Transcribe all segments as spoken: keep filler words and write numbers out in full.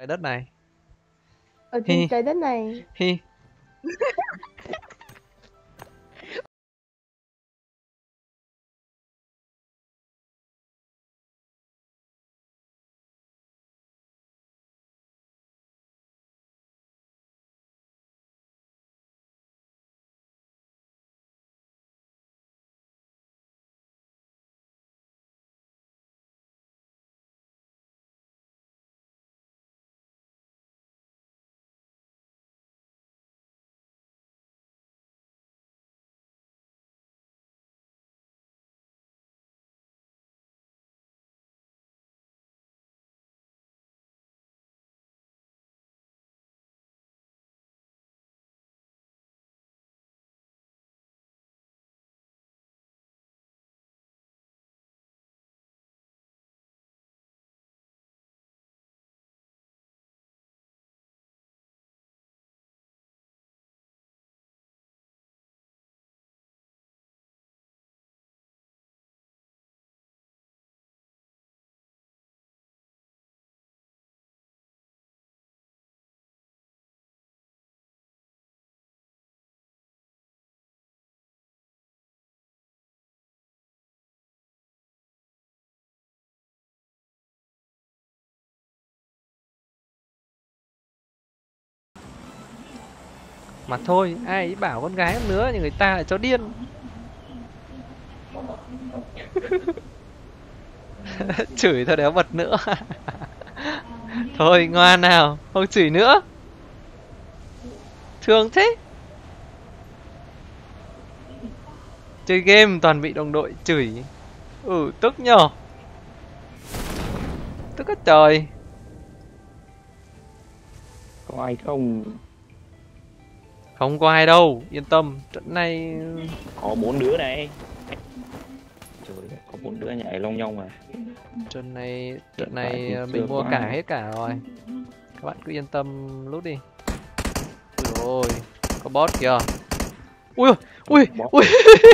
Trái đất này. Ở trên Hi trái đất này. hi. Mà thôi, ai ấy bảo con gái con nữa nhưng người ta lại chó điên. Chửi thôi đéo bật nữa. Thôi ngoan nào, không chửi nữa. Thương thế. Chơi game toàn bị đồng đội chửi. Ừ, tức nhờ. Tức hết trời. Có ai không? Không có ai đâu, yên tâm. Trận này Có bốn đứa này. Trời ơi, có bốn đứa nhảy long nhong mà. trận này Hiện trận tại thì này chưa mình mua có cả ai. hết cả rồi. Các bạn cứ yên tâm lút đi. Ui ôi, có boss kìa. Ui ui Bó. ui.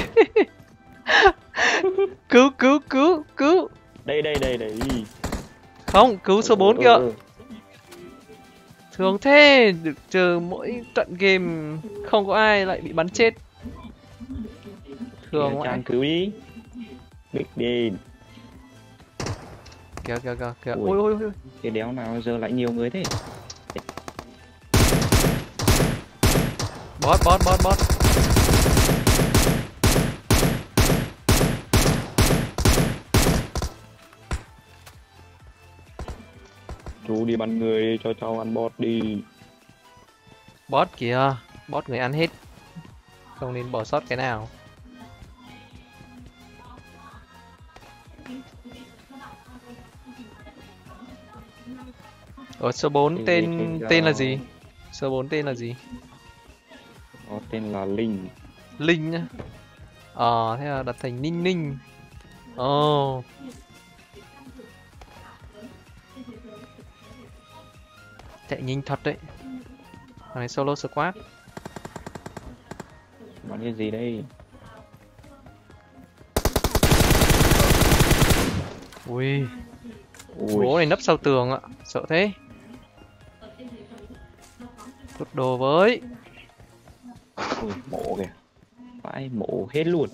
Cứu cứu cứu cứu. Đây đây đây đây. Không, cứu số Ừ, bốn ừ, kìa. ừ. Thường thế, được chờ mỗi trận game không có ai lại bị bắn chết. Thường Kìa, vậy. Chan cứu đi. Big đi. Kìa kìa kìa kìa. Ui, Ui ui ui. cái đéo nào giờ lại nhiều người thế? Boss boss boss boss. Chú đi bắn người đi, cho cháu ăn bot đi. Boss kìa. Boss người ăn hết. Không nên bỏ sót cái nào. Ở số bốn Cái gì tên trên tên là cho- gì? Số bốn tên là gì? Nó tên là Linh. Linh nhá. Ờ, thế là đặt thành Ninh Ninh. Ồ. Chạy nhanh thật đấy. Thằng này solo squad. Bắn cái gì đây? Ui, Ui, bố này nấp sau tường ạ. Sợ thế. Cút đồ với. ui mổ kìa. Vãi mổ hết luôn.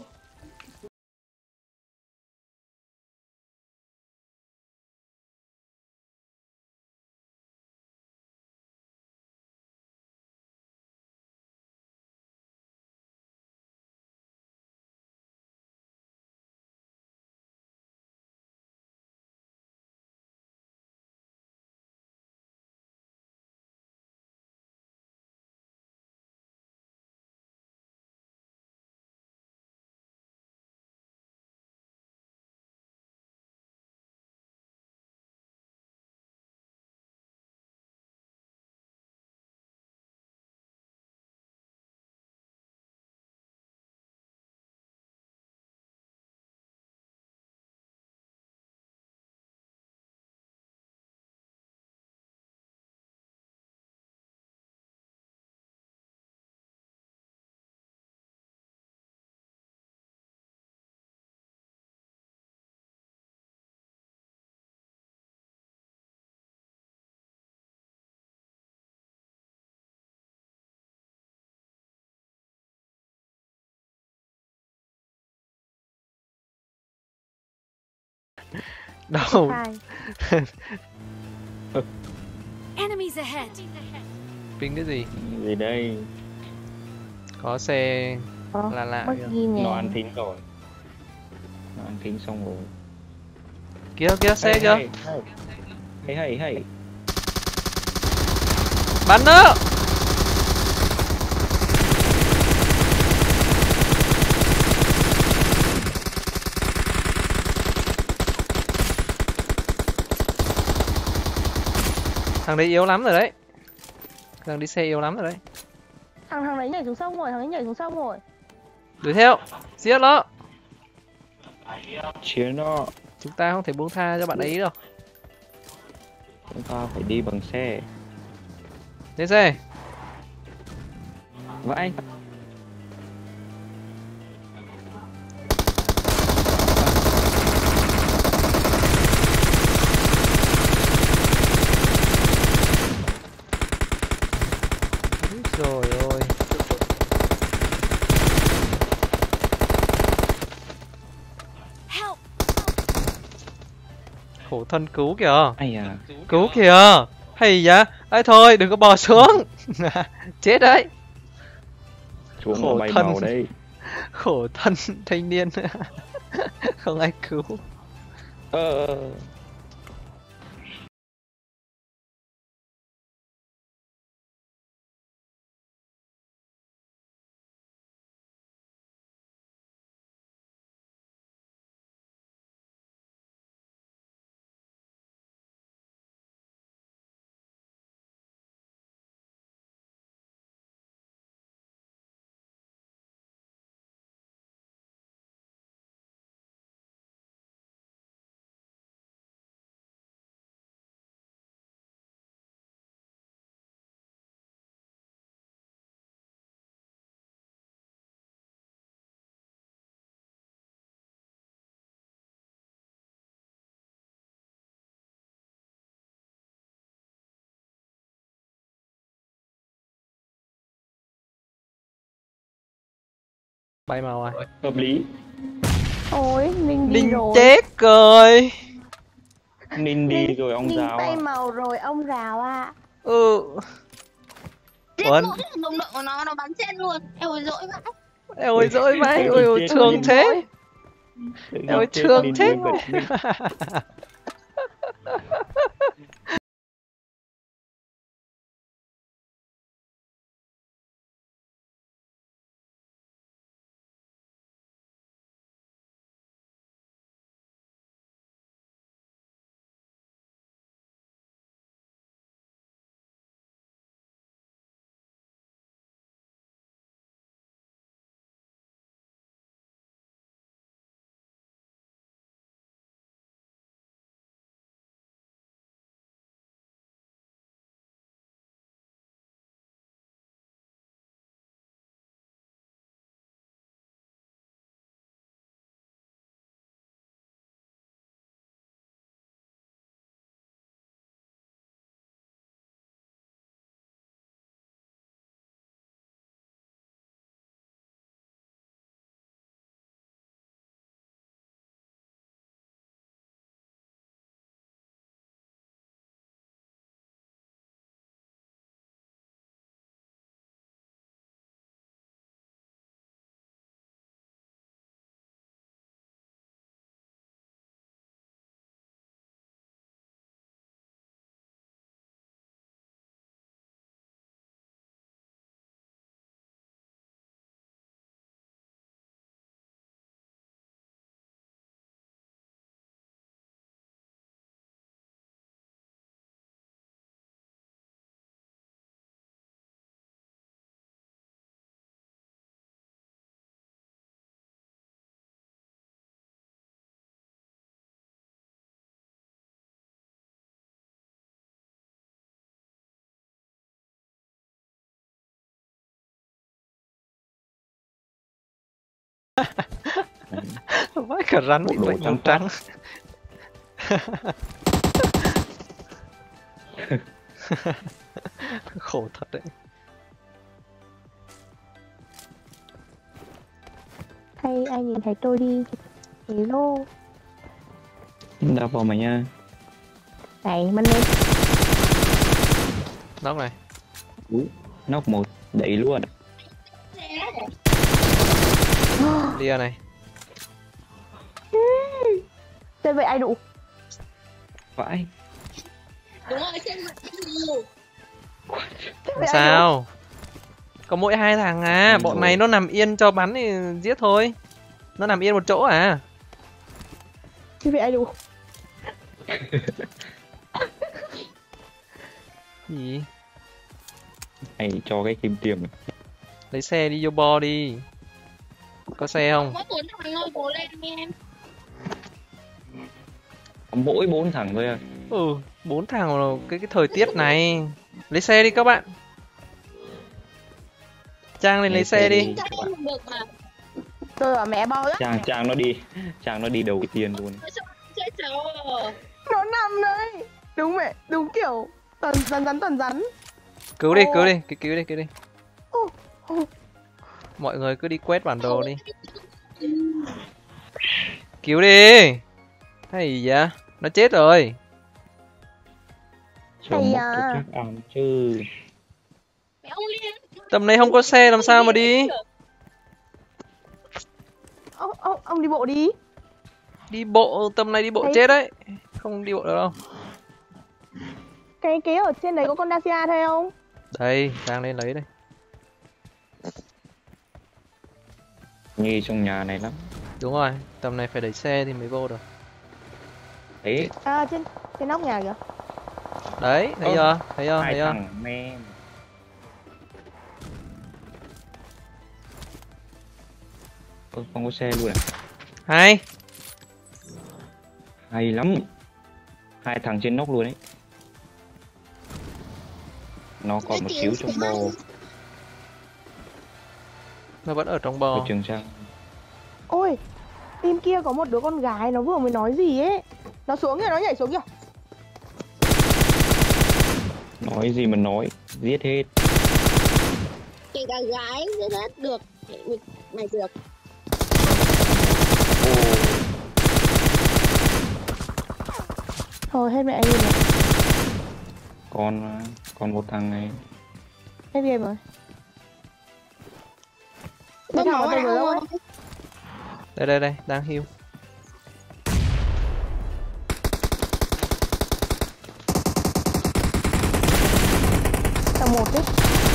Đâu? Hai. Enemies ahead. Ping cái gì? Gì đây? Có xe Ờ, lạ lạ mất kìa. ghi nè. Nó ăn thính rồi. Nó ăn thính xong rồi. Kìa kìa xe kìa. Hay hay hay hay. Bắn nó. Thằng đấy yếu lắm rồi đấy. Thằng đi xe yếu lắm rồi đấy. Thằng thằng đấy nhảy xuống sông rồi, thằng ấy nhảy xuống sông rồi. Đuổi theo, giết nó. Chiến nó. Chúng ta không thể buông tha cho bạn ấy đâu. Chúng ta phải đi bằng xe. Lên xe. Vãi. Rồi ôi. Help. Khổ thân cứu kìa. Ai à. Cứu kìa. Hay vậy? Ấy thôi đừng có bò xuống. Chết đấy. Xuống Khổ nó bay thân. màu đây. Khổ thân thanh niên. Không ai cứu. Ờ. ờ. Bay màu à? Hợp lý. Ôi, Ninh đi Ninh rồi. chết rồi. Ninh đi rồi ông Ninh giáo bay à. màu rồi ông rào à. Ừ. Chết Ủa? mỗi một đồng đội của nó, nó bắn chết luôn. Em ôi dỗi vãi. Eo ơi dỗi vãi. Ôi, Ôi ôi chết thương Ninh. thế. Tự nhiên Eo ơi chết thương Ninh thế. đi bật Ninh. Vãi cả rắn bị Bộ đồ bệnh màu trắng trắng. Khổ thật đấy. Hay ai nhìn thấy tôi đi. Hello. Đập vào mày nha. Này mình đi. Nóc này. Nóc một đẩy luôn. Lia này. Chơi với ai đủ. Vãi. Đúng rồi, trên mặt nhiều. Không sao. Có mỗi hai thằng à, Ừ, bọn rồi. này nó nằm yên cho bắn thì giết thôi. Nó nằm yên một chỗ à. Chơi với ai đủ. Gì? Mày cho cái kim tiêm này. Lấy xe đi vô bo đi. Có xe không? Mỗi bốn thằng ngồi bố lên đi em. Có mỗi bốn thằng thôi à. Ừ, bốn thằng rồi cái cái thời tiết này. Lấy xe đi các bạn. Trang lên lấy xe đi. Chắc em được mà. Tôi bảo mẹ bao đó. Chàng chàng nó đi. Chàng nó đi đầu tiên luôn. Chết cháu. Nó nằm đây. Đúng mẹ, đúng kiểu toàn rắn rắn toàn rắn. Cứu đi, Ô. cứu đi, cứu cứu đi, cứu đi. Ô, ô. Mọi người cứ đi quét bản đồ đi. Cứu đi. Hay vậy? Nó chết rồi. Cho Ây một da. cái chắc ăn chứ. Mẹ ông Liên. Tầm này không có xe làm sao mà đi. Ông, ông, ông đi bộ đi. Đi bộ, tầm này đi bộ Thấy- chết đấy. Không đi bộ được đâu. Cái cái ở trên đấy có con Dacia thấy không? Đây, Trang lên lấy đây. Nghi trong nhà này lắm. Đúng rồi, tầm này phải đẩy xe thì mới vô được. Đấy. À trên trên nóc nhà kìa. Đấy, thấy Ơ, chưa? Thấy chưa? Hai Thấy chưa? thằng men. Ơ, không có xe luôn à? Hay. Hay lắm. Hai thằng trên nóc luôn đấy. Nó còn một xíu trong bò. Nó vẫn ở trong Ở bò. trường trang. Ôi, team kia có một đứa con gái nó vừa mới nói gì ấy. Nó xuống kìa, nó nhảy xuống kìa. Nói gì mà nói. Giết hết. Kể cả gái rất rất được. Mày được. Ô. Thôi hết mẹ anh rồi. Còn còn một thằng này. Hết game rồi. Bớt Cái thằng máu mà tôi vừa lâu ấy. không? Đây đây đây, đang heal. Tầng một đấy.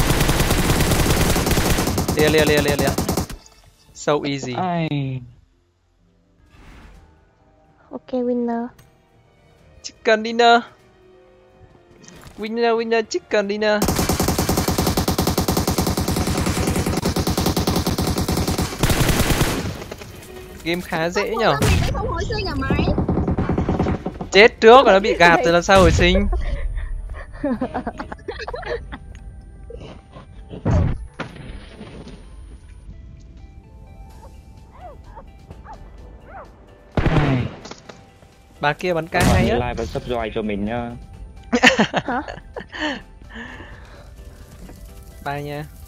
Lia lia lia lia lia. So easy. Ai. Ok winner. Chicken dinner. Winner winner chicken dinner. Game khá dễ nhở. Mày đã không hồi sinh à mày? Chết trước rồi nó bị gạt rồi làm sao hồi sinh. Ai. Bà kia bắn ca Các bạn hay nhớ á. like và subscribe cho mình nha. Hả? Bye nha.